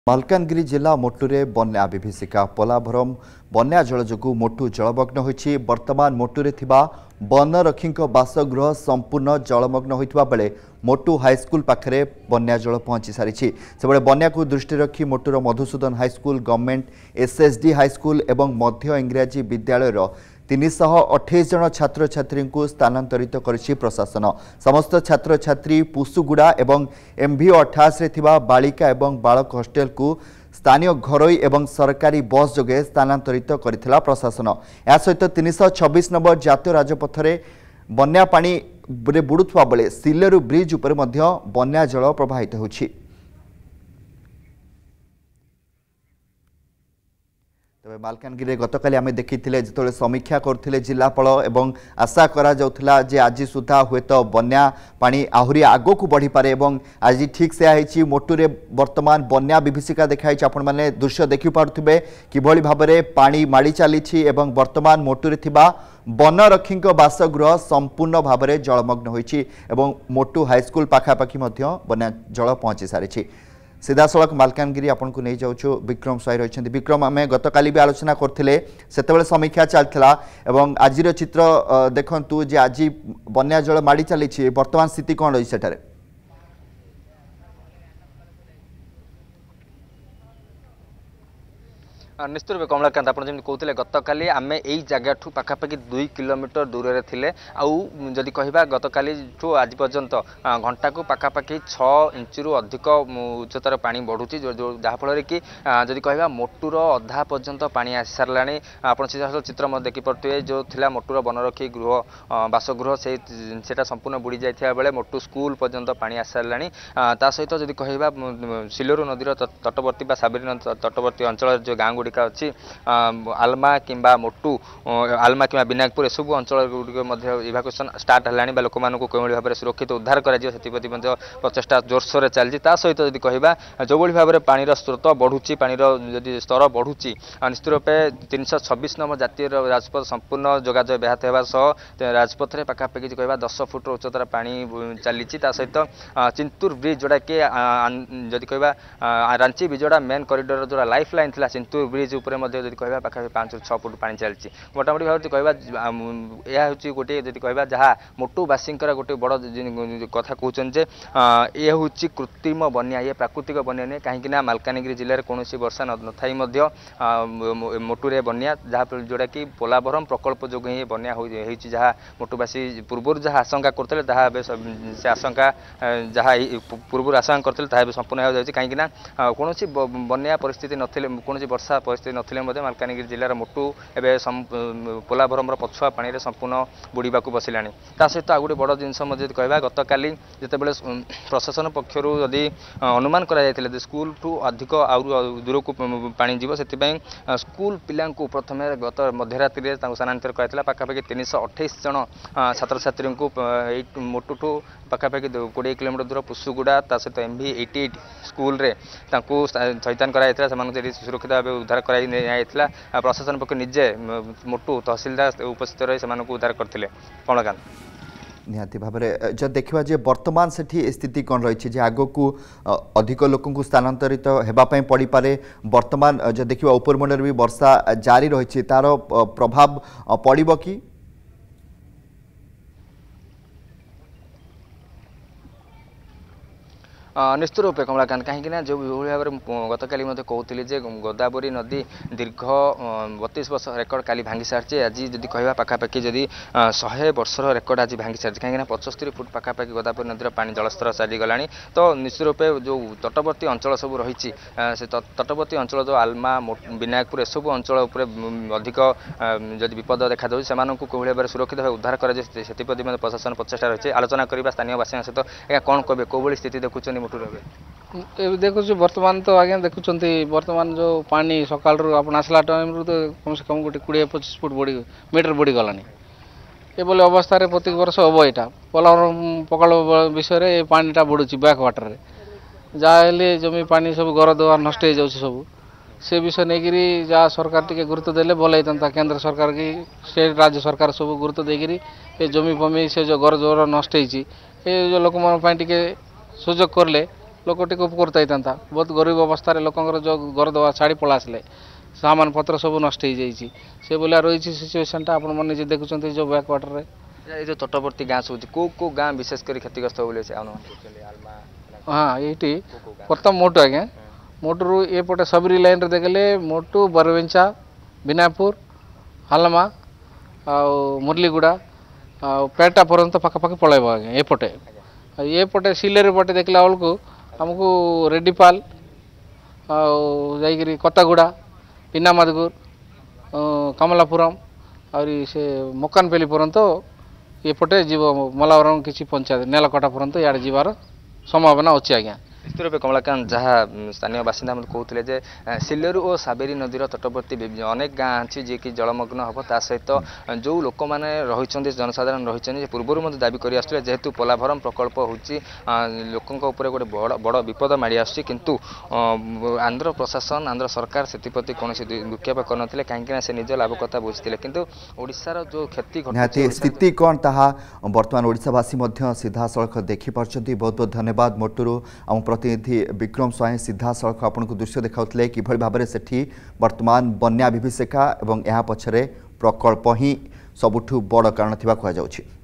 मालकानगिरी जिला मोटुरे बन्या विभीषिका पोलाभरम बन्या जल जो मोटु जलमग्न होइछि। वर्तमान मोटुरे थिबा बनरक्षी बासगृह संपूर्ण जलमग्न होइथिबा बेले मोटु हाईस्कल पाखरे बन्या जल पहुंची सारी से बन्या को दृष्टि रखी मोटुर Madhusudan high school government SSD high school एवं मध्य इंग्राजी विद्यालय 328 जन छात्र छात्री को स्थानांतरित करिछि प्रशासन। समस्त छात्र छात्री पुसुगुड़ा एवं एमभी 28 थिबा बालिका एवं बालक हॉस्टेल को स्थानीय घरोई एवं सरकारी बस जोगे स्थानांतरित करिथिला प्रशासन। या सहित 326 नंबर जातीय राजपथरे बन्या पानी बुड़ुथुवा बेले सिलेरु ब्रिज उपर मध्य बन्या जल प्रवाहित होछि। तबे मालकानगिरी गतकाली आमे देखिथिले जेतोले समीक्षा करथिले जिलापाल एवं आशा करा जाउथला जे आज सुधा हुए तो बन्या पानी आहुरी आगो को बढ़ी पारे एवं आज ठीक से आइछि। मोटुरे वर्तमान बन्या विभीषिका देखाइ आपण माने दृश्य देखि पारुथिबे किभली भाबरे पानी माड़ी चलीछि एवं वर्तमान मोटुरे थिबा बनरक्षी बासगृह संपूर्ण भाबरे जलमग्न होइछि एवं मोटु हाईस्कल पाखापाखि मध्य बन्या जल पहुंची सारिछि। सीधा सड़क मालकानगिरी आपन को नहीं जाऊँ विक्रम साई रही। विक्रम आम गतकाली भी आलोचना करते से समीक्षा चलता एवं आज चित्र देखु जे आज बन्या जल माड़ी चली वर्तमान स्थिति कौन रही सेठारे? निश्चित रूप कमलाकांत आप कहते गतकाली आम यही जगह पाखापाखि 2 किलोमीटर दूर में थे आदि कह गतकाली आज पर्यंत घंटा को पाखापाखि 6 इंचु अधिक उच्चतार पानी बढ़ुची जहाँफल कि जदि कह मोटुर अधा पर्यंत पानी आसी सारा आप चित्र देखिपे जो थिला मोटुर बनरक्षी गृह बासगृह से संपूर्ण बुड़ी जाइथिबा बेले मोटु स्कूल पर्यंत पानी आसी सारा सहित जदि कह सिलेरु नदीर तटवर्ती साबरी तटवर्ती अंचल जो गाँ गुड़ी अच्छी आलमा किंबा मोटू आलमा कि विनायकपुर एसबू अंचल गुड़िक इवाकुएसन स्टार्ट है लोक मानक कौन भाव में सुरक्षित उद्धार करप्रति प्रचेषा जोरसोर चलती सहित जब कह जो भाव में पानी स्रोत बढ़ुची पानी जदि स्तर बढ़ुची निश्चित रूपे 326 नंबर जातीय राजपथ संपूर्ण जोगाजोग व्याहत होगा सह राजपथ में पाखापाखि कह 10 फुट उच्चतार पानी चली सहित चिंतूर ब्रिज जोड़ा कि जदि कह रांची बिजोड़ा मेन कॉरिडोर जो लाइफ लाइन थी चिंतूर ब्रिज उपर कह पाखे 5 ରୁ 6 फुट पानी चलती मोटामोटी भाव कह यह हूँ गोटे जब कह जहाँ मोटुवासी गोटे बड़ कथा कहते ये हूँ कृत्रिम बन्या ये प्राकृतिक बन्या नहीं कहीं मालकानगिरी जिले में कौन वर्षा न थी मोटुरे बन्या जहाँ जोड़ा कि पोलाभरम प्रकल्प जो ही बन्या जहाँ मोटुवासी पूर्व जहाँ आशंका करते से आशंका जहाँ पूर्व आशंका करते संपूर्ण हो जाए कहीं कौन बन्या परिस्थिति नथिले कौन वर्षा परिस्थिति नथिले मालकानगिरी जिलार मोटू एवं पोलाभरम पछुआ पानी संपूर्ण बुड़ीबा बसिला सहित आ गए बड़ जिनस कह गतकाली जितेबाला प्रशासन पक्षर जदि अनुमान कर स्कूल ठू अधिक दूर को पानी जीव से स्कूल पिला प्रथम गत मध्यरात्रि स्थानांतरित कराइला पाखापाखि 328 जन छात्र छात्री को मोटू ठू पाखापाखि 20 किलोमीटर दूर पुसुगुड़ा सहित MV 88 स्कूल रे सैतान कराइला सुरक्षित भाव उद्धार कराइला प्रशासन पक्ष निजे मोटू तहसिलदार उपस्थित रही से उद्धार करते। कमलाकांत निहाती भाव में जब देखा जे वर्तमान से स्थिति कौन रही आग को अधिक लोक स्थानांतरित होगापी पड़ पारे वर्तमान जब देखा उपरमुंड भी वर्षा जारी रही तार प्रभाव पड़ब कि? निश्चित रूपे कमलाकांत कहीं जो भाव में गतकाली कहते गोदावरी नदी दीर्घ 32 वर्ष रेकर्ड काली भांगी सारी आज जदि कह पाखापाखि जदि 100 वर्षर रेकर्ड आज भांगी सारी कहीं 75 फुट पाखापाखि गोदावरी नदीर पानी जलस्तर चलीगला तो निश्चित रूपे जो तटवर्ती अंचल सब रही से तटवर्ती अंचल जो आलमा विनायकपुर एसबू अंचल अधिक जदि विपद देखा से कौन भाव सुरक्षित भाव उद्धार करप्रति प्रशासन प्रचेषा रही आलोचना करने स्थानीय बासिंदा सहित कौन कहे कौन स्थिति देखुं देखु बर्तमान तो आज्ञा देखुं बर्तमान जो पानी सकाल आप आसला टाइम तो कम से कम गोटे 20-25 फुट मीटर बढ़ी गलानी ये बोले अवस्था प्रत्येक वर्ष हम यहाँ पोलाभरम प्रकल्प विषय पानीटा बढ़ुची बैक वाटर रे जहाँ जमी पानी सब घर द्वार नष्ट हो जाऊँ सब से विषय नहीं जहाँ सरकार टी गुरुत्व देले भल होता केंद्र सरकार की स्टेट राज्य सरकार सब गुरुत्व देकरी जमी फमी से जो घर द्वार नष्ट हो जो लोक टे सुजोग करले लोक टिके उपकृत होता बहुत गरीब अवस्था लोकर जो घर दवा छाड़ी पला आसले सामान पत्र सब नष्ट हो जाइए से बोलिया रही सिचुएसनटा आप निजे देखुं जो बैकवाटर ये जो तटवर्ती गाँ सब को गाँ विशेषकर क्षतिग्रस्त बोले हाँ ये प्रथम मोटू आज्ञा मोटू एपटे सबरी लाइन देखले मोटू बरवेंचा बिनापुर हालमा आ मुरलीगुड़ा आ पेटा पर्यंत पाखापाखि पलैब आज्ञा एपटे एपटे सिलेरी पटे देखला बेलू आमको रेड्डीपाल जाइकरी कतागुड़ा पिनामादगुर कमलापुरम और से मकानपल्ली पर्यंत एपटे जीव मलावरम किसी पंचायत नेलकटा पर्यंत इे जीवार संभावना अच्छी आज्ञा निश्चित रूपे कमलाकांत जहाँ स्थानीय बासिंदा कहते जे सिलेरू और साबेरी नदीर तटवर्ती अनेक गाँ अच्छी जी कि जलमग्न हम ता सहित जो लोक मैंने रही जनसाधारण रही पूर्व दाबी कर जेहेतु पोलाभरम प्रकल्प होकों गोटे बड़ विपद माड़ी आसु आंध्र प्रशासन आंध्र सरकार से कौन दुक्षेप करते कहीं से निज लाभ कथा बुझी किंतु ओडिशार जो क्षति स्थिति कौन ताहा वर्तमान ओडिशावासी सीधा सड़क देखिपार्टी। बहुत बहुत धन्यवाद मोटूरू आम प्रतिनिधि विक्रम स्वाई सीधा सड़क आपको दृश्य देखाउतले किभଳି भाबरे सेठी वर्तमान बन्या विभीषिका एवं यहाँ पछरे प्रकल्प ही सबुठु बड़ कारण थिबा कहा जाउछि।